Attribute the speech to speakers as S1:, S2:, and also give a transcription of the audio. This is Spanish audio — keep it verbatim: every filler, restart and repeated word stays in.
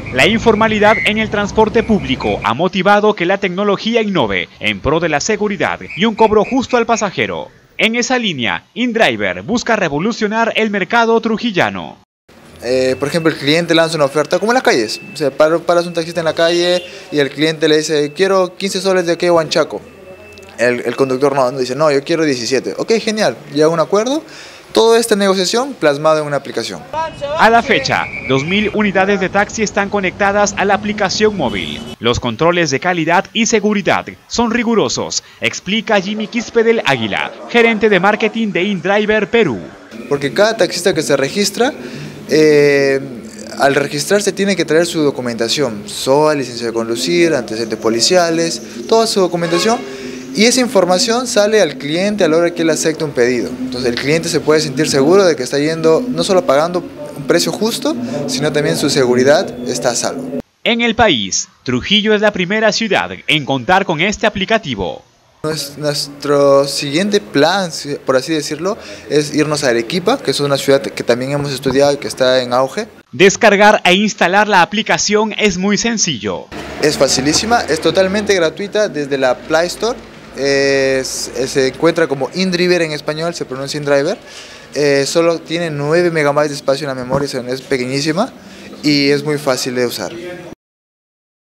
S1: La informalidad en el transporte público ha motivado que la tecnología innove en pro de la seguridad y un cobro justo al pasajero. En esa línea, InDriver busca revolucionar el mercado trujillano.
S2: Eh, por ejemplo, el cliente lanza una oferta, como en las calles. O sea, paras, paras un taxista en la calle y el cliente le dice, quiero quince soles de aquí a Huanchaco. El, el conductor no, dice, no, yo quiero diecisiete. Ok, genial, llega un acuerdo. Toda esta negociación plasmada en una aplicación.
S1: A la fecha, dos mil unidades de taxi están conectadas a la aplicación móvil. Los controles de calidad y seguridad son rigurosos, explica Jimmy Quispe del Águila, gerente de marketing de InDriver Perú.
S2: Porque cada taxista que se registra, eh, al registrarse tiene que traer su documentación, S O A, licencia de conducir, antecedentes policiales, toda su documentación. Y esa información sale al cliente a la hora que él acepta un pedido. Entonces el cliente se puede sentir seguro de que está yendo, no solo pagando un precio justo, sino también su seguridad está a salvo.
S1: En el país, Trujillo es la primera ciudad en contar con este aplicativo.
S2: Nuestro siguiente plan, por así decirlo, es irnos a Arequipa, que es una ciudad que también hemos estudiado y que está en auge.
S1: Descargar e instalar la aplicación es muy sencillo.
S2: Es facilísima, es totalmente gratuita desde la Play Store. Es, se encuentra como InDriver en español, se pronuncia InDriver. Eh, solo tiene nueve megabytes de espacio en la memoria, es pequeñísima y es muy fácil de usar.